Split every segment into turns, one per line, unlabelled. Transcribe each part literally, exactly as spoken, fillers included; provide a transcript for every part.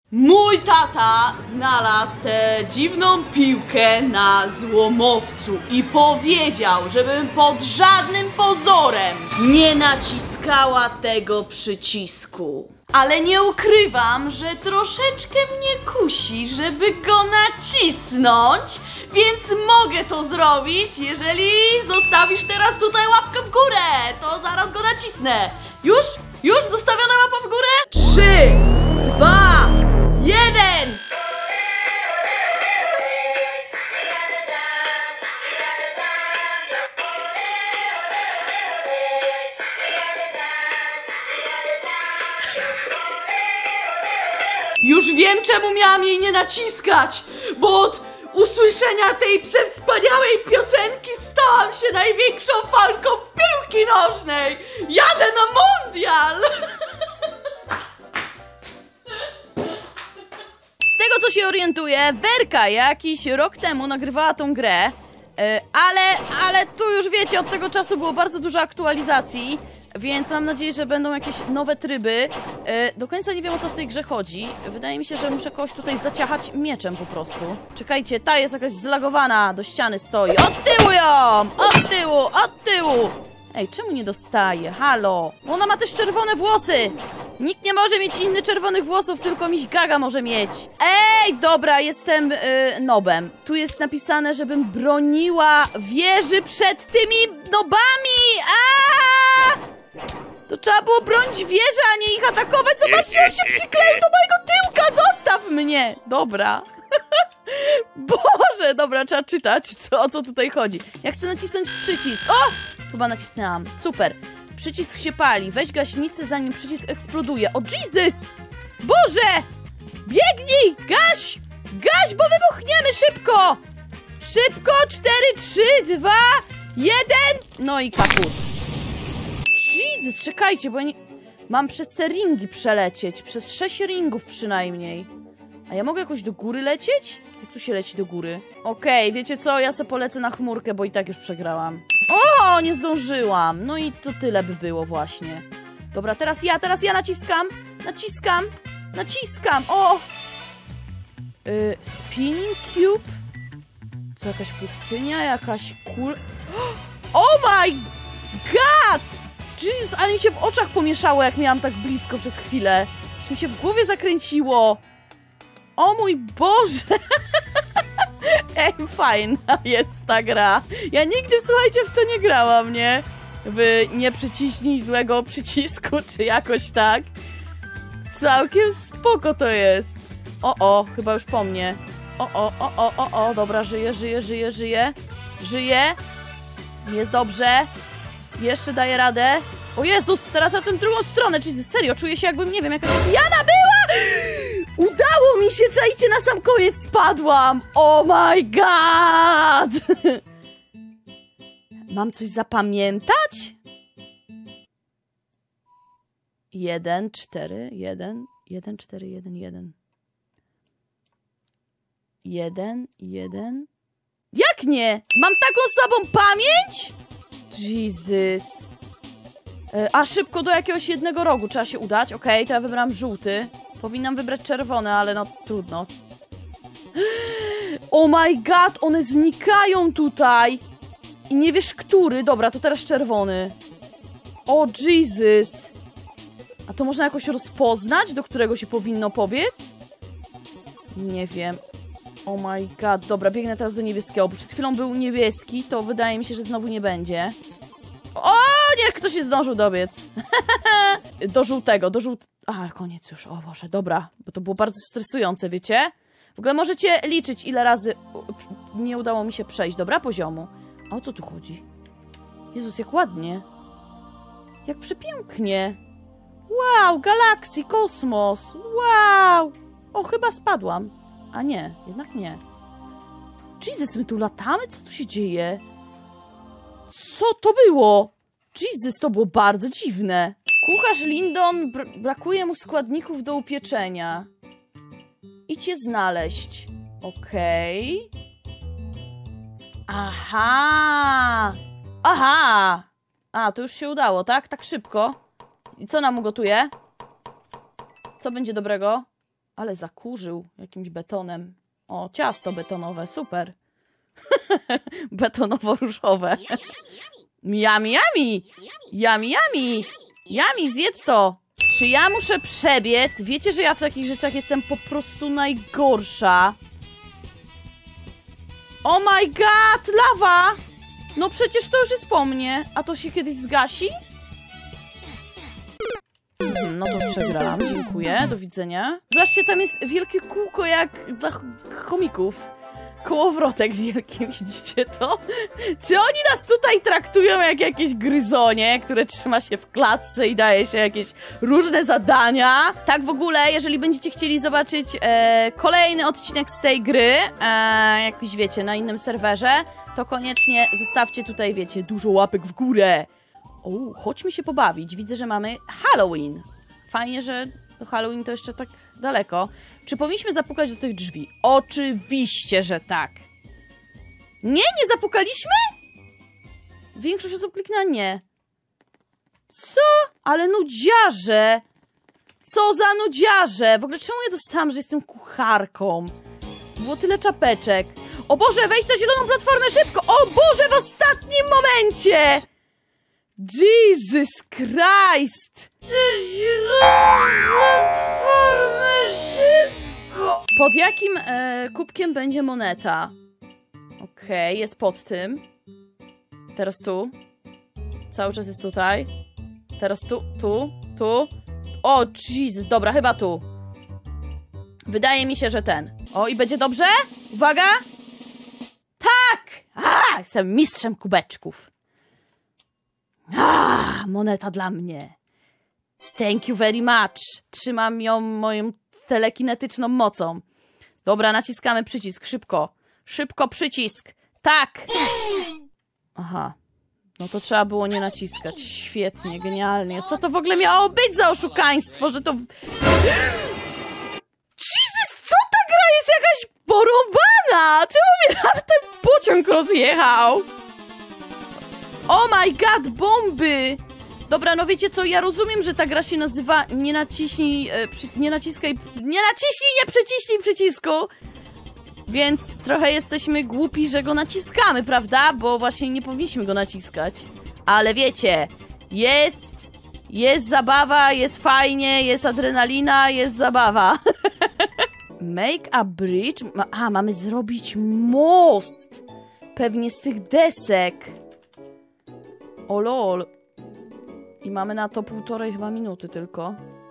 Mój tata znalazł tę dziwną piłkę na złomowcu i powiedział, żebym pod żadnym pozorem nie naciskała tego przycisku. Ale nie ukrywam, że troszeczkę mnie kusi, żeby go nacisnąć, więc mogę to zrobić, jeżeli zostawisz teraz tutaj łapkę w górę, to zaraz go nacisnę. Już? Już? Zostawiona łapa w górę? Trzy, dwa, jeden! Już wiem, czemu miałam jej nie naciskać, bo od usłyszenia tej przewspaniałej piosenki stałam się największą fanką piłki nożnej! Jadę na mundial! Z tego, co się orientuję, Werka jakiś rok temu nagrywała tą grę, yy, ale, ale tu już wiecie, od tego czasu było bardzo dużo aktualizacji, więc mam nadzieję, że będą jakieś nowe tryby. Yy, do końca nie wiem, o co w tej grze chodzi. Wydaje mi się, że muszę kogoś tutaj zaciachać mieczem po prostu. Czekajcie, ta jest jakaś zlagowana, do ściany stoi. Od tyłu ją! Od tyłu! Od tyłu! Ej, czemu nie dostaje? Halo! Ona ma też czerwone włosy! Nikt nie może mieć innych czerwonych włosów, tylko miś Gaga może mieć. Ej, dobra, jestem yy, nobem. Tu jest napisane, żebym broniła wieży przed tymi nobami! Aaaa! To trzeba było bronić wieżę, a nie ich atakować. Zobaczcie, on się przykleił do mojego tyłka! Zostaw mnie! Dobra. Boże, dobra, trzeba czytać, co, o co tutaj chodzi. Ja chcę nacisnąć przycisk. O! Chyba nacisnęłam. Super. Przycisk się pali. Weź gaśnicę, zanim przycisk eksploduje. O, Jesus! Boże! Biegnij! Gaś! Gaś, bo wybuchniemy! Szybko! Szybko! cztery, trzy, dwa, jeden. No i kaput. Jesus, czekajcie, bo ja nie... Mam przez te ringi przelecieć. Przez sześć ringów przynajmniej. A ja mogę jakoś do góry lecieć? Jak tu się leci do góry? Okej, okay, wiecie co? Ja sobie polecę na chmurkę, bo i tak już przegrałam. O, nie zdążyłam. No i to tyle by było właśnie. Dobra, teraz ja, teraz ja naciskam. Naciskam. Naciskam. O! Yy, spinning cube? Co, jakaś pustynia? Jakaś kul... Oh my god! Jezus, ale mi się w oczach pomieszało, jak miałam tak blisko przez chwilę. Już mi się w głowie zakręciło. O mój Boże! Ej, fajna jest ta gra. Ja nigdy, słuchajcie, w to nie grałam, nie? W nie przyciśnij złego przycisku, czy jakoś tak. Całkiem spoko to jest. O, o, chyba już po mnie. O, o, o, o, o, o, dobra, żyję, żyję, żyję, żyję. Żyję. Jest dobrze. Jeszcze daję radę. O Jezus, teraz na tę drugą stronę, czyli serio, czuję się, jakbym, nie wiem, jakaś pijana była! Udało mi się, czajcie, na sam koniec spadłam! Oh my god! Mam coś zapamiętać? Jeden, cztery, jeden, jeden, cztery, jeden, jeden. Jeden, jeden. Jak nie? Mam taką słabą pamięć? Jesus. A szybko do jakiegoś jednego rogu trzeba się udać. Okej, okay, to ja wybrałam żółty. Powinnam wybrać czerwony, ale no trudno. Oh my god, one znikają tutaj. I nie wiesz, który. Dobra, to teraz czerwony. O Jesus. A to można jakoś rozpoznać, do którego się powinno pobiec? Nie wiem. Oh my god, dobra, biegnę teraz do niebieskiego. Bo przed chwilą był niebieski, to wydaje mi się, że znowu nie będzie. O, niech ktoś się zdążył dobiec. Do żółtego, do żółtego. A, koniec już, o Boże, dobra. Bo to było bardzo stresujące, wiecie? W ogóle możecie liczyć, ile razy nie udało mi się przejść, dobra, poziomu. A o co tu chodzi? Jezus, jak ładnie. Jak przepięknie. Wow, galakcji, kosmos. Wow. O, chyba spadłam. A nie, jednak nie. Jesus, my tu latamy? Co tu się dzieje? Co to było? Jesus, to było bardzo dziwne. Kucharz Lindon, br brakuje mu składników do upieczenia. Idź je znaleźć. Okej. Okay. Aha! Aha! A, to już się udało, tak? Tak szybko. I co nam ugotuje? Co będzie dobrego? Ale zakurzył jakimś betonem. O, ciasto betonowe, super. Betonowo-różowe. Yami, yami! Yami, yami! Yami, zjedz to! Czy ja muszę przebiec? Wiecie, że ja w takich rzeczach jestem po prostu najgorsza. Oh my god, lawa! No przecież to już jest po mnie. A to się kiedyś zgasi? Hmm, no to przegrałam, dziękuję, do widzenia. Zobaczcie, tam jest wielkie kółko jak dla chomików. Kołowrotek wielki, widzicie to? Czy oni nas tutaj traktują jak jakieś gryzonie, które trzyma się w klatce i daje się jakieś różne zadania? Tak w ogóle, jeżeli będziecie chcieli zobaczyć e, kolejny odcinek z tej gry, e, jakiś wiecie, na innym serwerze, to koniecznie zostawcie tutaj, wiecie, dużo łapek w górę. O, chodźmy się pobawić. Widzę, że mamy Halloween. Fajnie, że do Halloween to jeszcze tak daleko. Czy powinniśmy zapukać do tych drzwi? Oczywiście, że tak. Nie, nie zapukaliśmy? Większość osób kliknęła nie. Co? Ale nudziarze. Co za nudziarze. W ogóle czemu ja dostałam, że jestem kucharką? Było tyle czapeczek. O Boże, wejdź na zieloną platformę szybko. O Boże, w ostatnim momencie. Jesus Christ! Pod jakim e, kubkiem będzie moneta? Okej, okay, jest pod tym. Teraz tu. Cały czas jest tutaj. Teraz tu, tu, tu. O, Jesus, dobra, chyba tu. Wydaje mi się, że ten. O, i będzie dobrze? Uwaga! Tak! A, jestem mistrzem kubeczków. Ah, moneta dla mnie. Thank you very much. Trzymam ją moją telekinetyczną mocą. Dobra, naciskamy przycisk. Szybko. Szybko przycisk. Tak. Aha. No to trzeba było nie naciskać. Świetnie, genialnie. Co to w ogóle miało być za oszukaństwo, że to... Jesus, co ta gra jest jakaś porąbana? Czemu mnie ten pociąg rozjechał? Oh my god, bomby! Dobra, no wiecie co, ja rozumiem, że ta gra się nazywa nie naciśnij, e, przy, nie naciskaj, nie naciśnij, nie przyciśnij przycisku! Więc trochę jesteśmy głupi, że go naciskamy, prawda? Bo właśnie nie powinniśmy go naciskać. Ale wiecie, jest, jest zabawa, jest fajnie, jest adrenalina, jest zabawa. Make a bridge? A, mamy zrobić most! Pewnie z tych desek. O lol. I mamy na to półtorej chyba minuty tylko.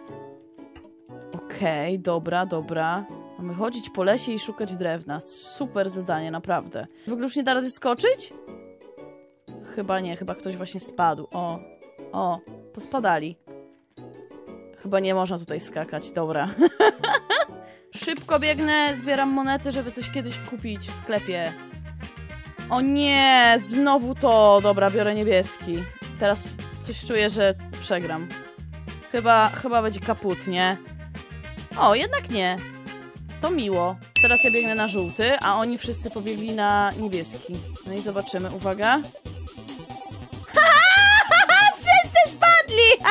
Okej, okay, dobra, dobra. Mamy chodzić po lesie i szukać drewna. Super zadanie, naprawdę. W ogóle już nie da rady skoczyć? Chyba nie, chyba ktoś właśnie spadł. O, o, pospadali. Chyba nie można tutaj skakać, dobra. Szybko biegnę, zbieram monety, żeby coś kiedyś kupić w sklepie. O nie, znowu to. Dobra, biorę niebieski. Teraz coś czuję, że przegram. Chyba, chyba będzie kaput, nie? O, jednak nie. To miło. Teraz ja biegnę na żółty, a oni wszyscy pobiegli na niebieski. No i zobaczymy, uwaga. Wszyscy spadli!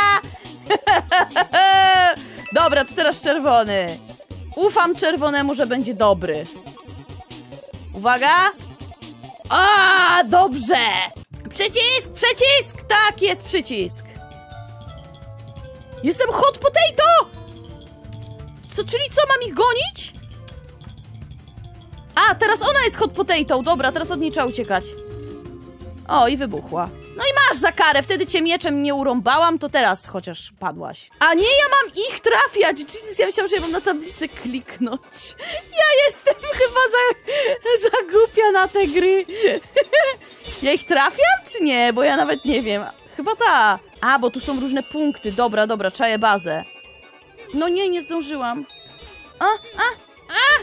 Dobra, to teraz czerwony. Ufam czerwonemu, że będzie dobry. Uwaga! A, dobrze! Przycisk, przycisk! Tak, jest przycisk. Jestem hot potato! Co, czyli co, mam ich gonić? A, teraz ona jest hot potato. Dobra, teraz od niej trzeba uciekać. O, i wybuchła. No i masz za karę, wtedy cię mieczem nie urąbałam, to teraz chociaż padłaś. A nie, ja mam ich trafiać. Jesus, ja myślałam, że ja mam na tablicę kliknąć. Ja jestem chyba za, za głupia na te gry. Ja ich trafiam, czy nie? Bo ja nawet nie wiem. Chyba ta. A, bo tu są różne punkty. Dobra, dobra, czaję bazę. No nie, nie zdążyłam. A, a, a!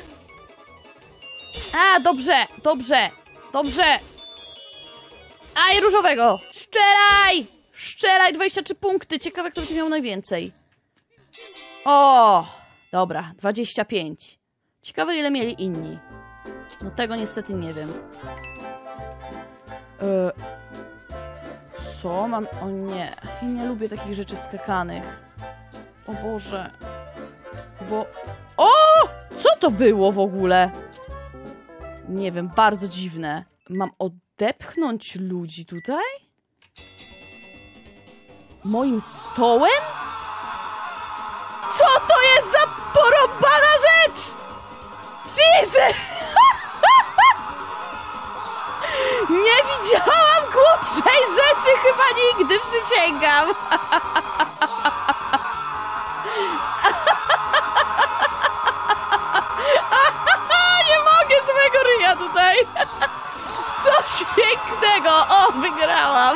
A, dobrze, dobrze, dobrze. A, i różowego. Szczelaj! Szczelaj, dwadzieścia trzy punkty. Ciekawe, kto będzie miał najwięcej. O, dobra, dwadzieścia pięć. Ciekawe, ile mieli inni. No tego niestety nie wiem. E, co mam? O nie, ja nie lubię takich rzeczy skakanych. O Boże. Bo... O! Co to było w ogóle? Nie wiem, bardzo dziwne. Mam odepchnąć ludzi tutaj? Moim stołem? Co to jest za porąbana rzecz? Jesus! Nie widziałam głupszej rzeczy chyba nigdy, przysięgam. Nie mogę swojego ryja tutaj. Coś pięknego. O, wygrałam.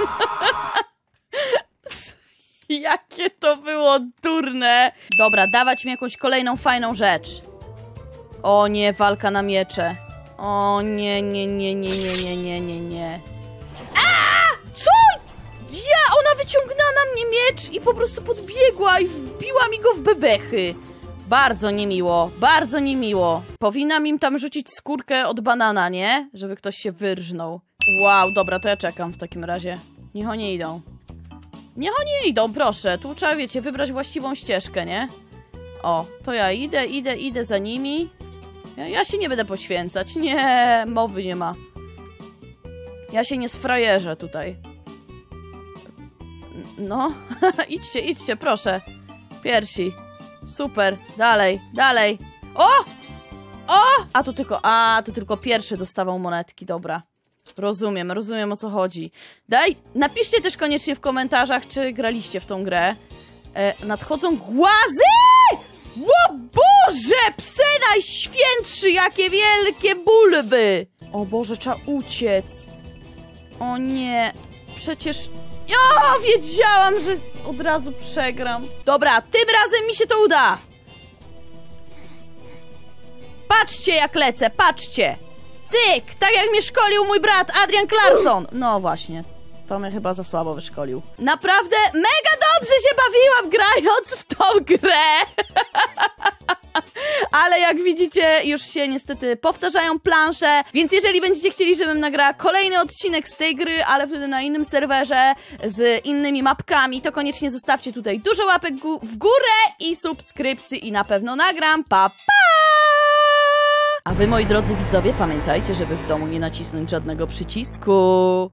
Jakie to było durne. Dobra, dawać mi jakąś kolejną fajną rzecz. O nie, walka na miecze. O nie, nie, nie, nie, nie, nie, nie, nie, nie. A! Co? Ja, ona wyciągnęła na mnie miecz i po prostu podbiegła i wbiła mi go w bebechy. Bardzo niemiło, bardzo niemiło. Powinnam im tam rzucić skórkę od banana, nie? Żeby ktoś się wyrżnął. Wow, dobra, to ja czekam w takim razie. Niech oni idą. Niech oni idą, proszę. Tu trzeba, wiecie, wybrać właściwą ścieżkę, nie? O, to ja idę, idę, idę za nimi. Ja, ja się nie będę poświęcać. Nie, mowy nie ma. Ja się nie sfrajerzę tutaj. No, idźcie, idźcie, proszę. Piersi. Super, dalej, dalej. O! O! A to tylko, a to tylko pierwszy dostawał monetki, dobra. Rozumiem, rozumiem o co chodzi. Daj, napiszcie też koniecznie w komentarzach, czy graliście w tą grę. E, nadchodzą głazy! O Boże! Psy najświętszy! Jakie wielkie bulwy! O Boże, trzeba uciec. O nie. Przecież... Ja wiedziałam, że od razu przegram. Dobra, tym razem mi się to uda. Patrzcie jak lecę, patrzcie. Cyk! Tak jak mnie szkolił mój brat Adrian Clarkson. No właśnie. To mnie chyba za słabo wyszkolił. Naprawdę mega dobrze się bawiłam grając w tą grę. Ale jak widzicie, już się niestety powtarzają plansze, więc jeżeli będziecie chcieli, żebym nagrała kolejny odcinek z tej gry, ale wtedy na innym serwerze, z innymi mapkami, to koniecznie zostawcie tutaj dużo łapek w górę i subskrypcji i na pewno nagram. Pa, pa! A wy, moi drodzy widzowie, pamiętajcie, żeby w domu nie nacisnąć żadnego przycisku.